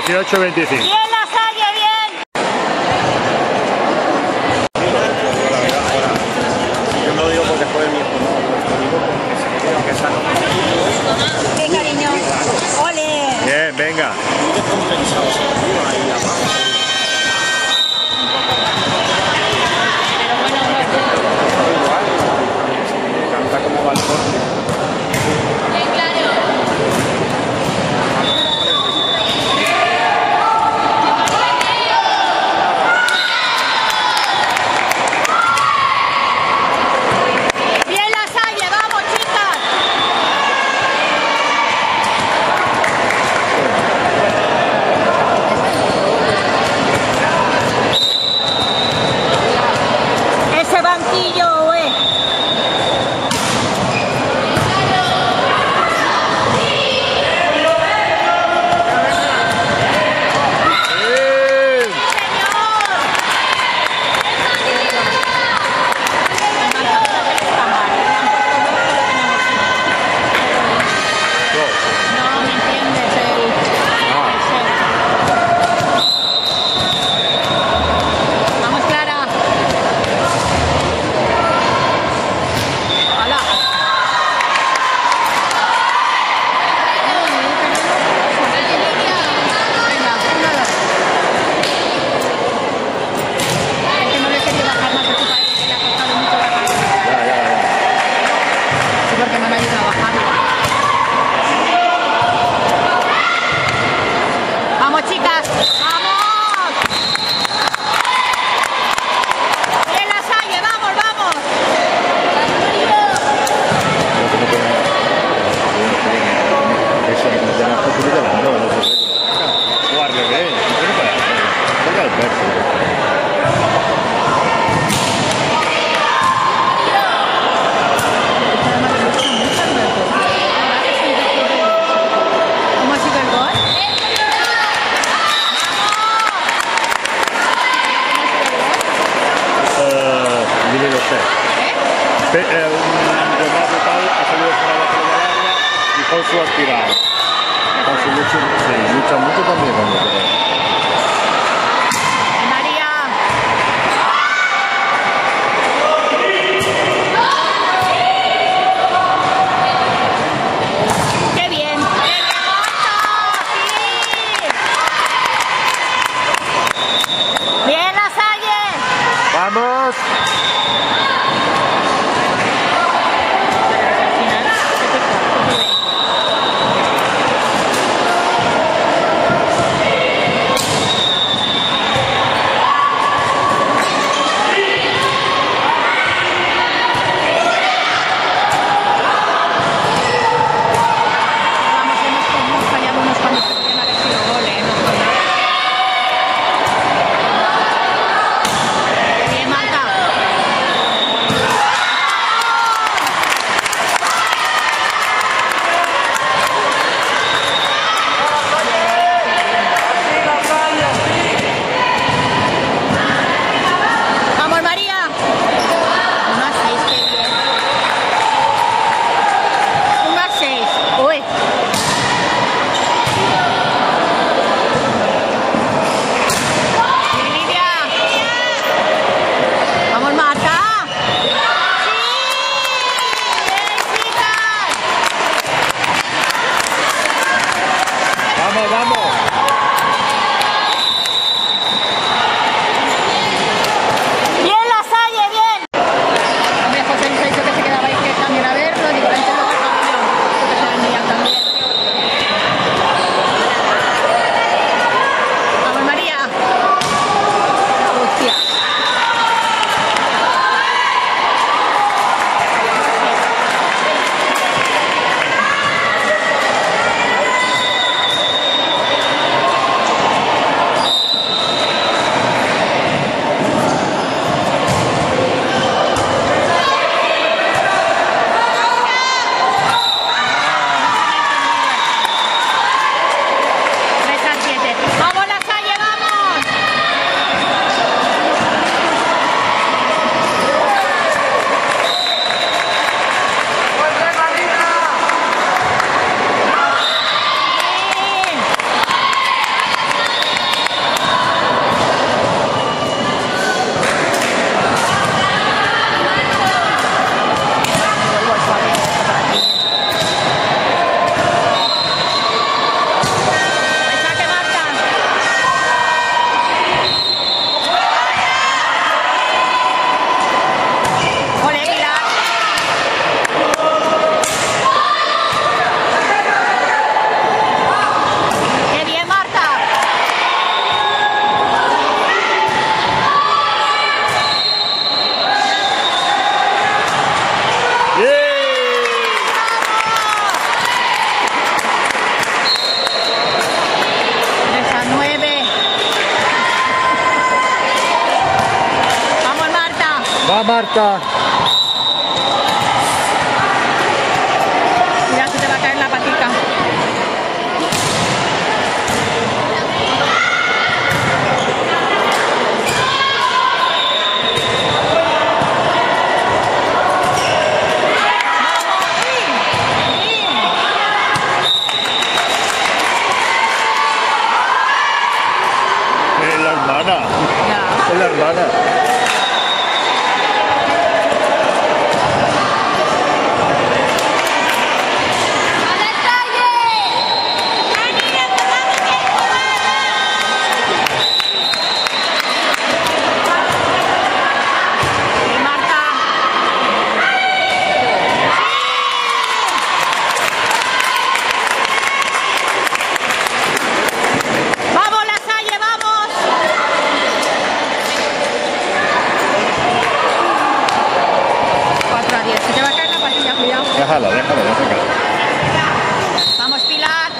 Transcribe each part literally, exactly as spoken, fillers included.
dieciocho veinticinco. Bien la Salle, bien. Yo no lo digo porque después de mi hijo, no, lo digo porque se me queda que sano. Qué cariño. Ole. Bien, venga. Muy descompensado, se activa ahí abajo. Canta como balcón. Pe- eh, un remate tal, ha salido fuera de la pelota larga y Josu ha tirado. Josu lucha, sí, lucha mucho también con el ¡vamos! Va Marta. Mira, se te va a caer la patica. Es la hermana. Ya. Es la hermana. Déjala, déjala, déjala. Vamos, Pilar.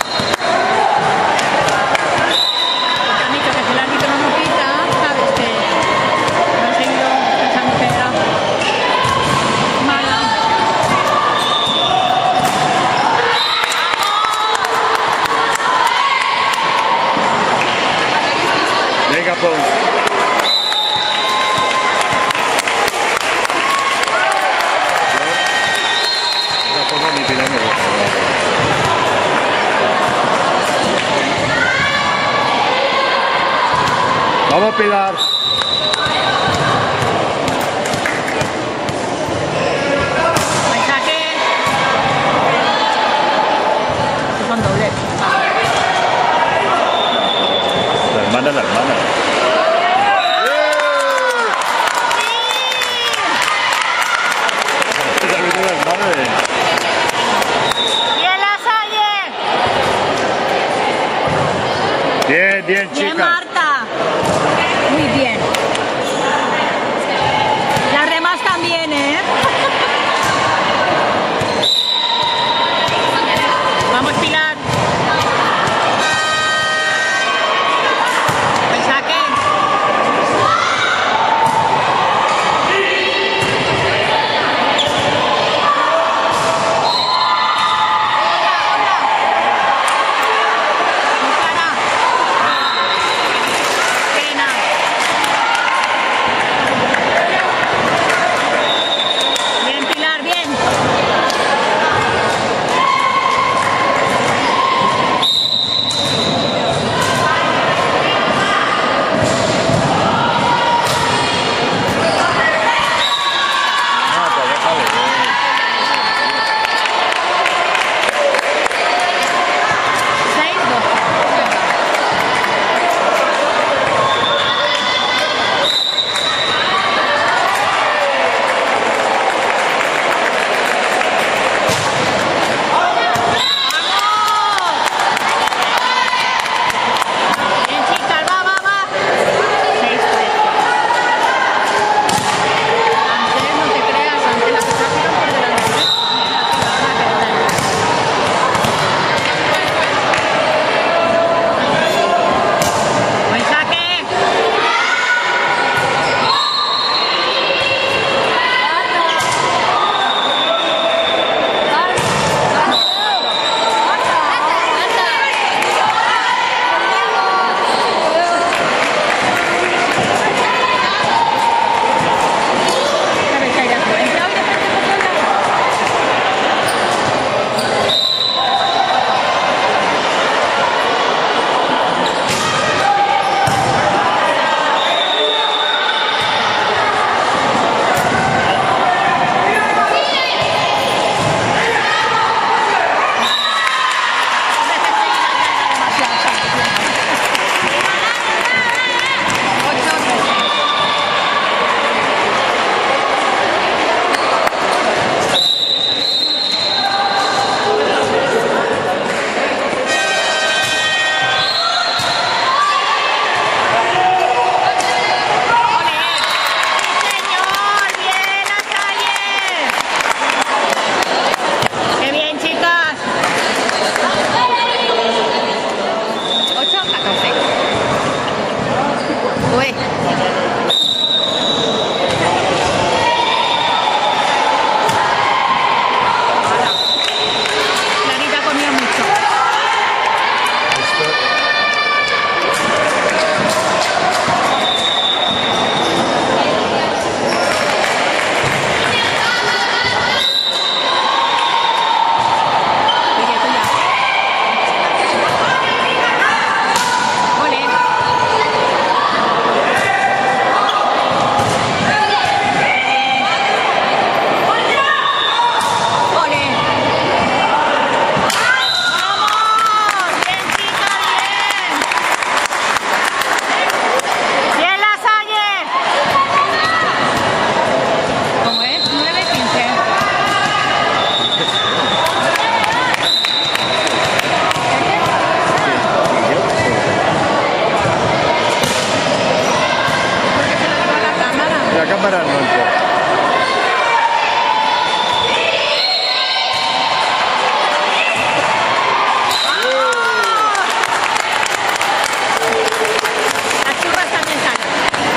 Te han dicho que si el árbitro no pita, sabes que no he seguido pensando que era mala. Venga, pues. Vamos, Pilar. Mensaje. Son dobles. La hermana, la hermana. La hermana de... ¡Bien, La Salle! Bien, bien, chica. Bien, Marta. Muy bien. Las demás también, ¿eh? Vamos, Pilar. El saque. cámara no importa. Las churras también salen.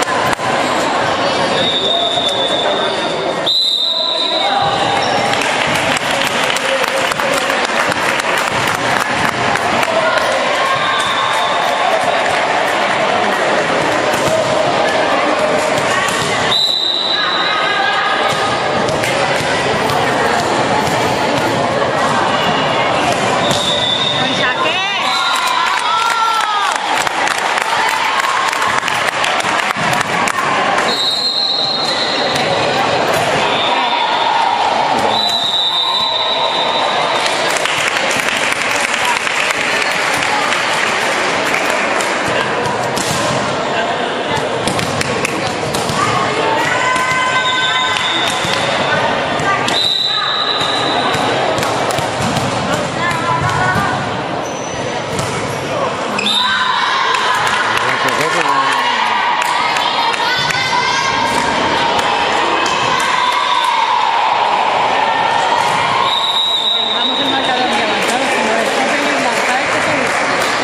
Buen saque. Porque llevamos el marcador muy avanzado, si no es posible lanzar este servicio.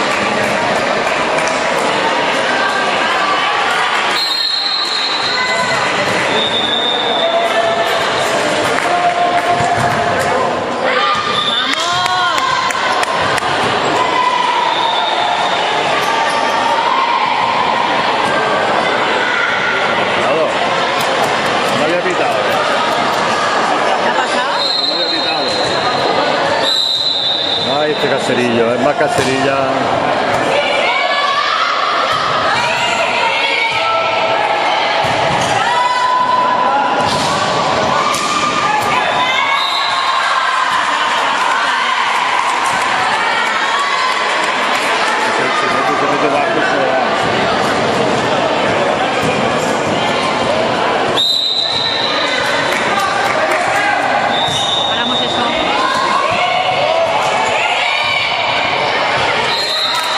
Cuidado. No había pitado. ¿Qué ha pasado? No había pitado. Ay, este caserillo, es más caserilla. Se mete, se mete bajo y se va. Paramos eso.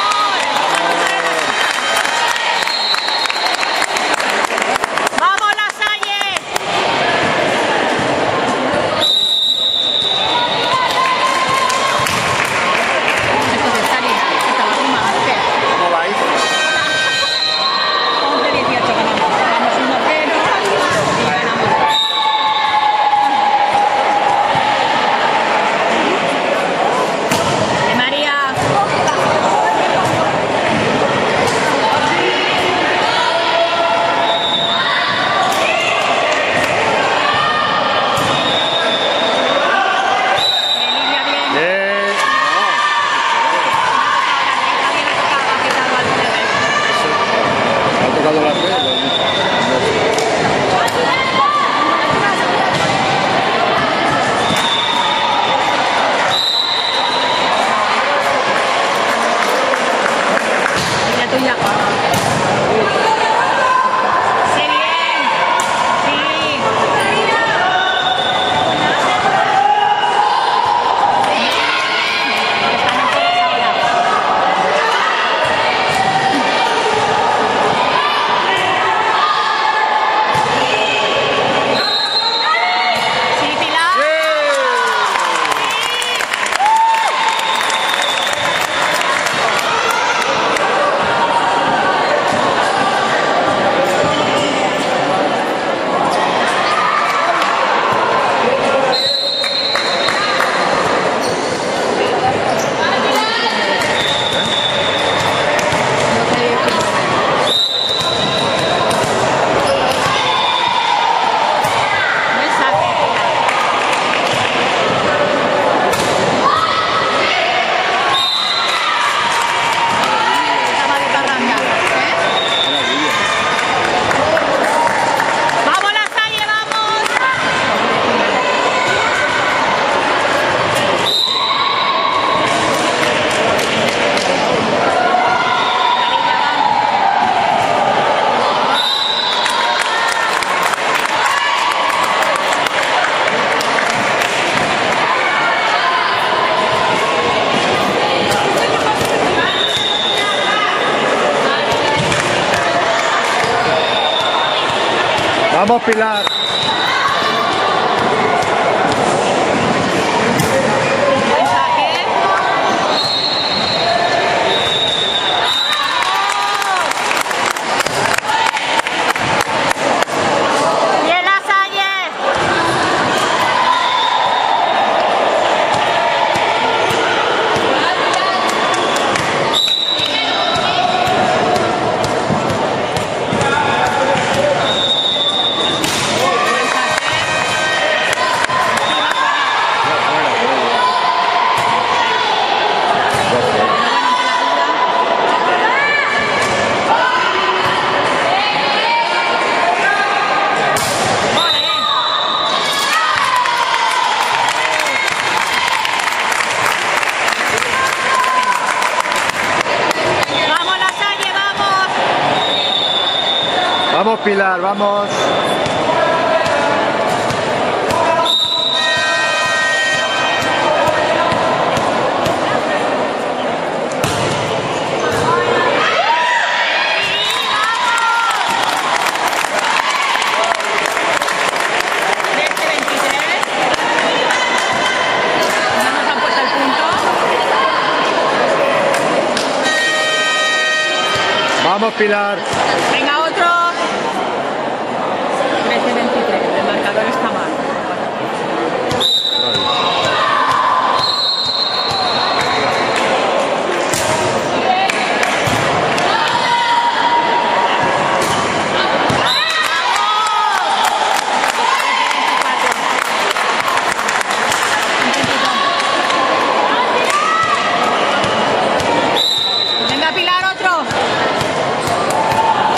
Vamos, Pilar. Buen saque. Bien, La Salle. Vamos, La Salle, vamos. Vamos, Pilar, vamos. trece veintitrés. No nos han puesto el punto. Vamos, Pilar. Venga, otro. trece veintitrés. El marcador está mal. Venga, Pilar, otro.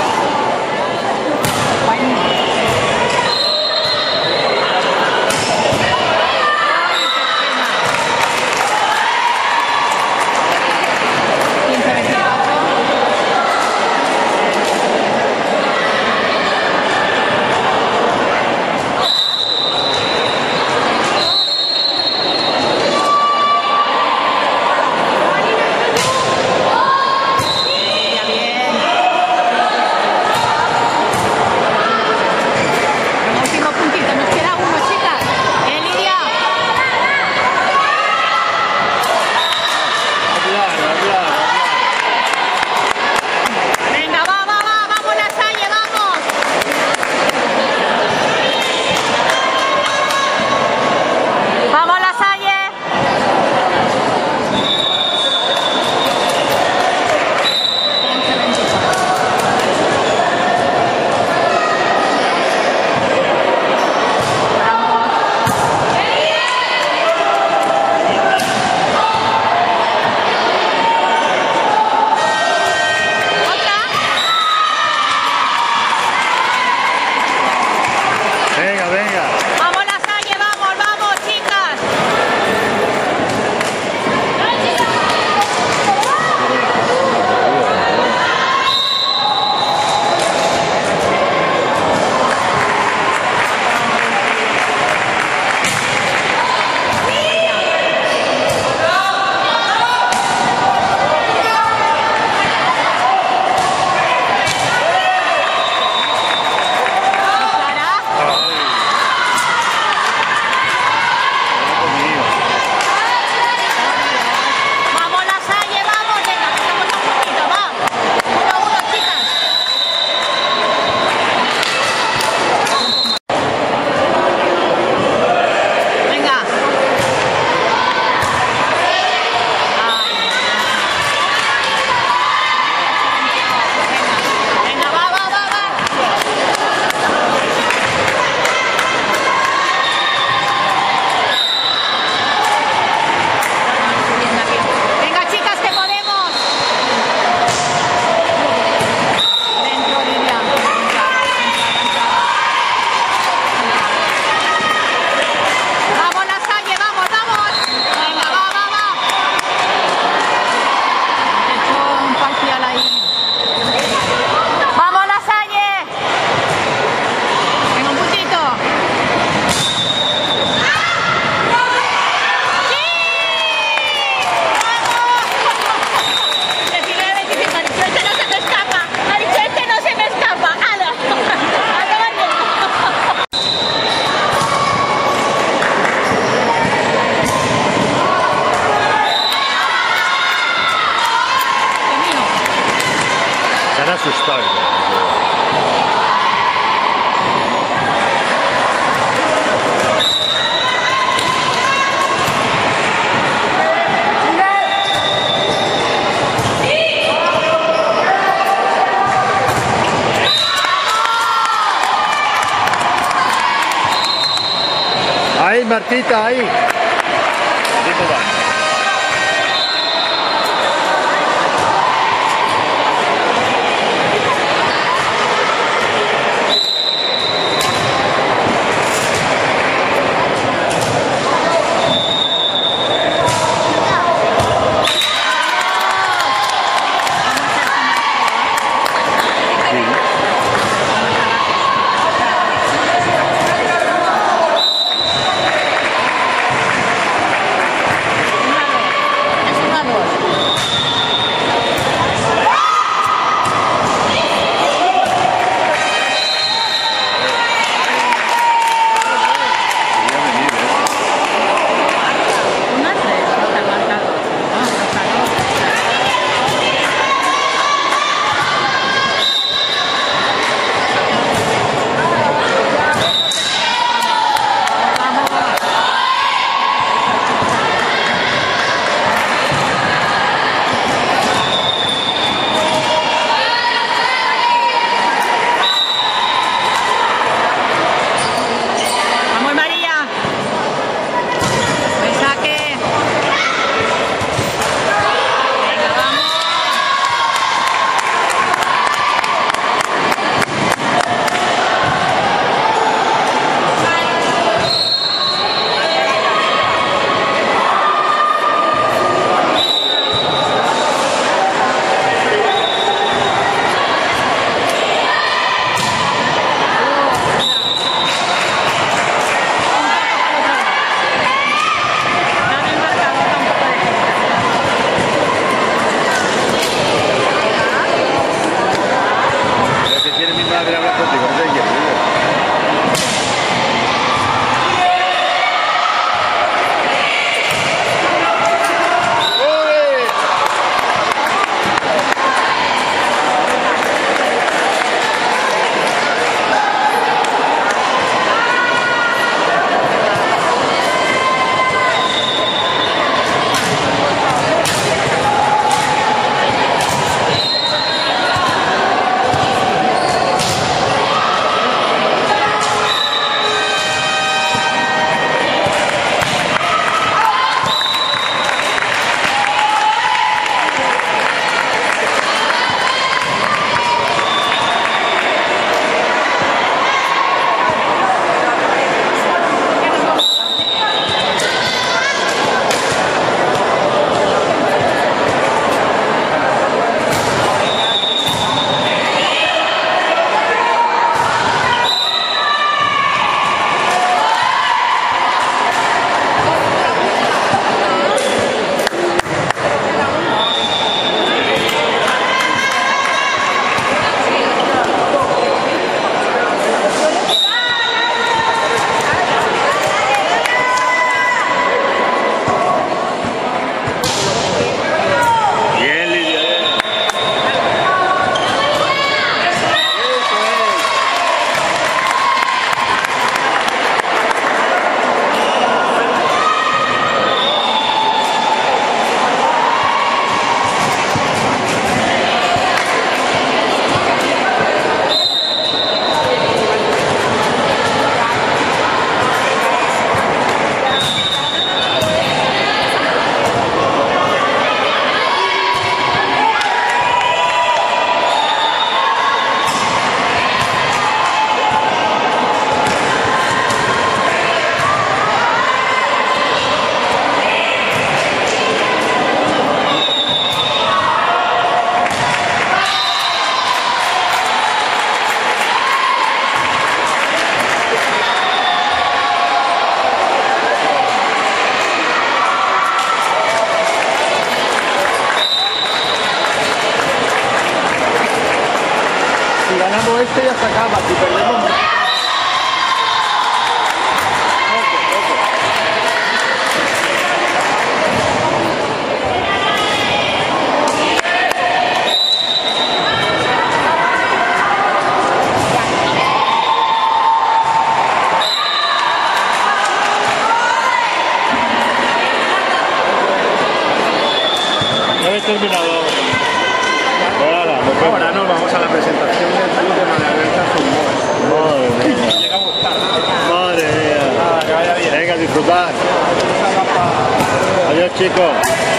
Ahí, Martita, ahí. Martita, va. este ya se acaba, si perdemos... Ya he terminado. Ahora, Ahora nos vamos a la presentación del club de María Alberta Fútbol. chicos.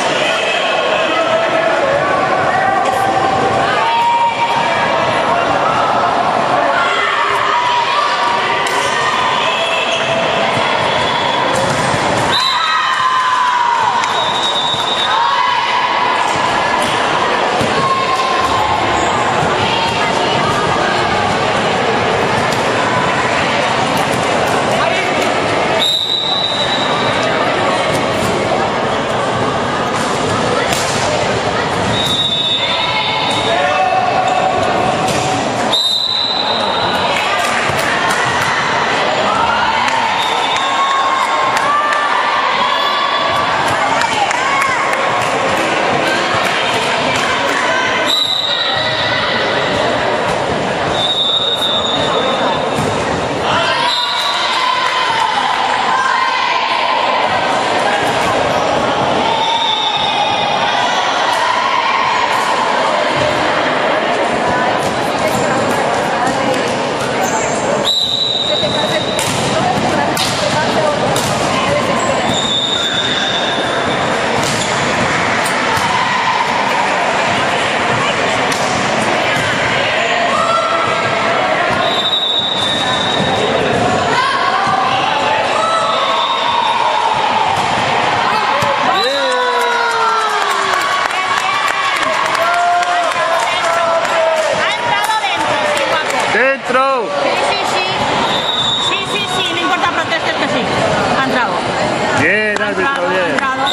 Sí, sí, sí. Sí, sí, sí, no importa protestas que sí. Ha entrado. Bien, Ha árbitro, entrado, ha bien. entrado.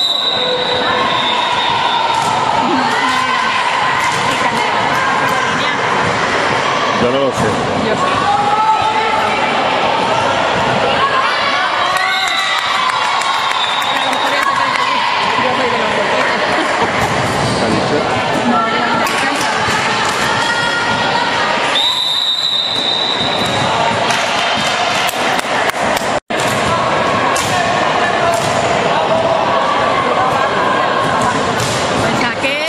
Yo no lo sé. Yo sí. A lo mejor ya te crees que sí. Yo soy de los golpistas. ¿Qué ha dicho? No, ya no me alcanza. Pues saqué.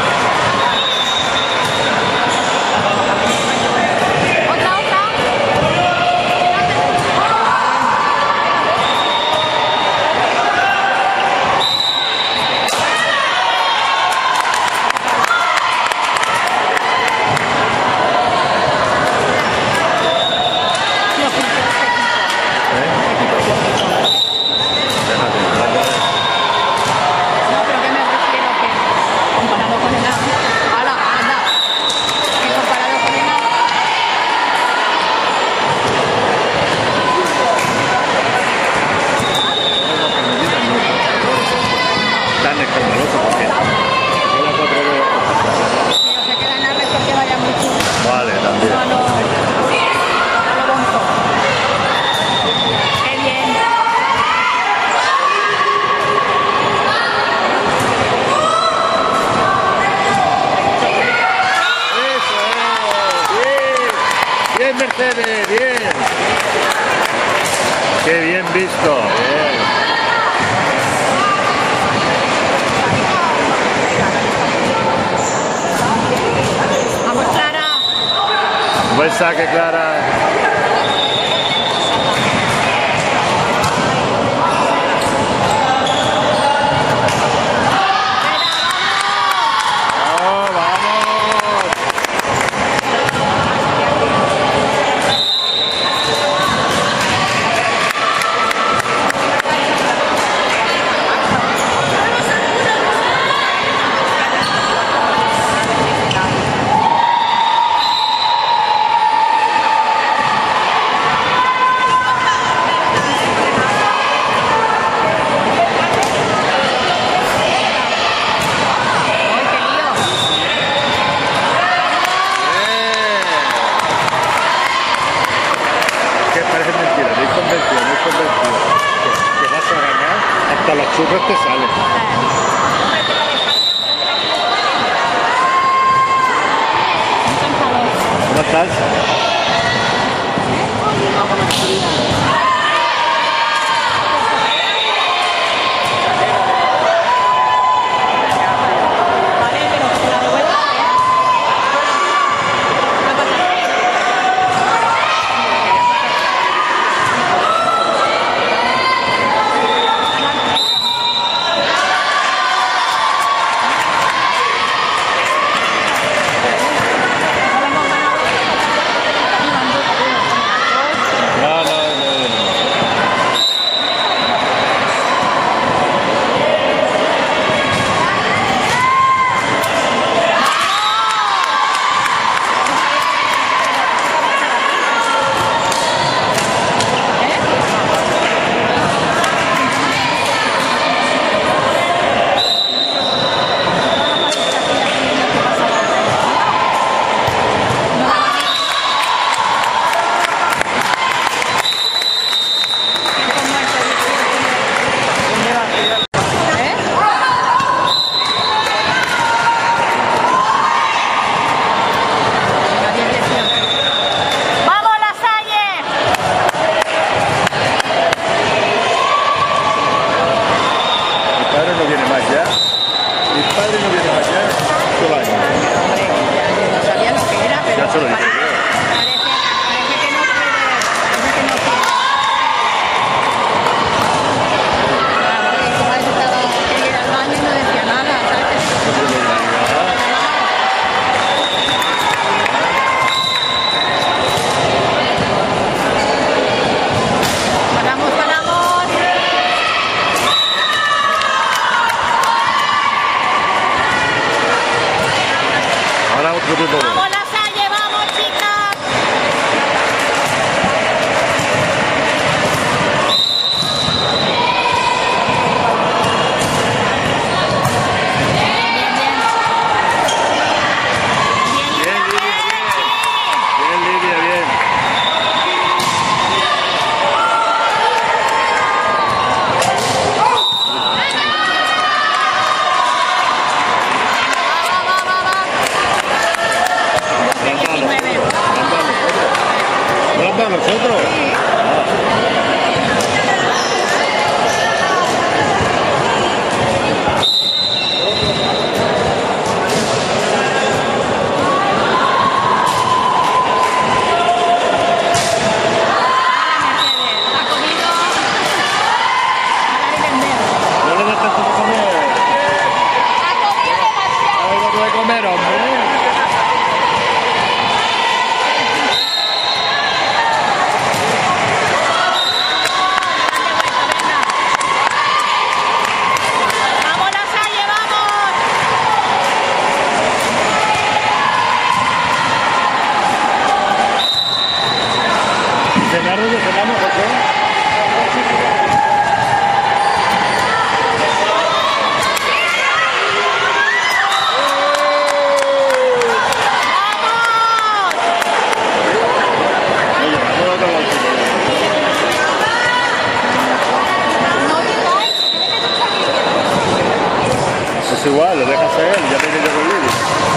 Otra, otra. No, pero que me refiero que comparado con el agua, ¡hala, anda! Que comparado con el agua, Tan escandaloso porque yo la cuatro veo. pero se queda en la red porque vaya mucho Vale, también. a lo, a lo bonzo. ¡Qué bien! Eso es. Bien. Bien, Mercedes, bien. Qué bien visto. Bien. ¡Vamos, Clara! Buen saque, Clara. ¡Vamos, vamos! ¡Ay, qué lío! Que parece mentira, no hay convencido, no hay convencido. Que, que vas a ganar, hasta las churras te salen. ¿Cómo estás? Vale, pero con la revuelta, ¿eh? ¿Qué pasa? veinticuatro. ¿Cenar dónde cenamos, José? Oye, vamos a otro lado. Es igual, lo dejas a él, ya te quedas con Lili.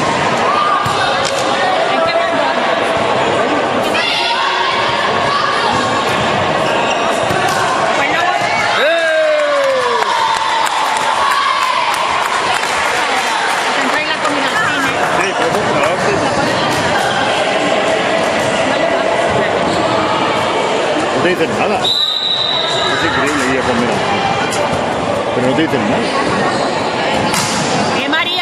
No te dicen nada. Es increíble ir a comer así. Pero no te dicen nada. ¡Eh, María!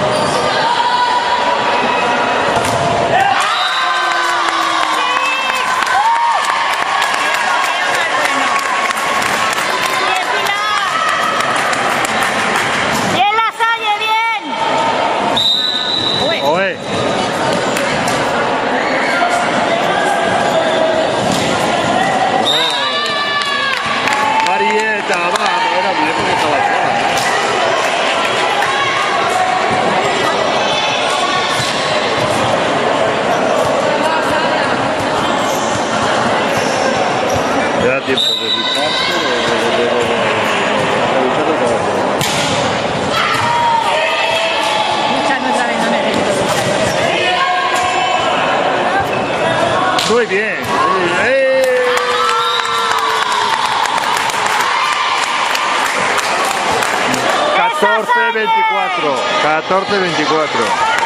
Oye. Marieta, vamos, era bien porque estaba sola. Te da tiempo de ducharte, de, de, de, de, de, de, de, de, de, de. Muy bien. ¡Eh! catorce veinticuatro. catorce veinticuatro.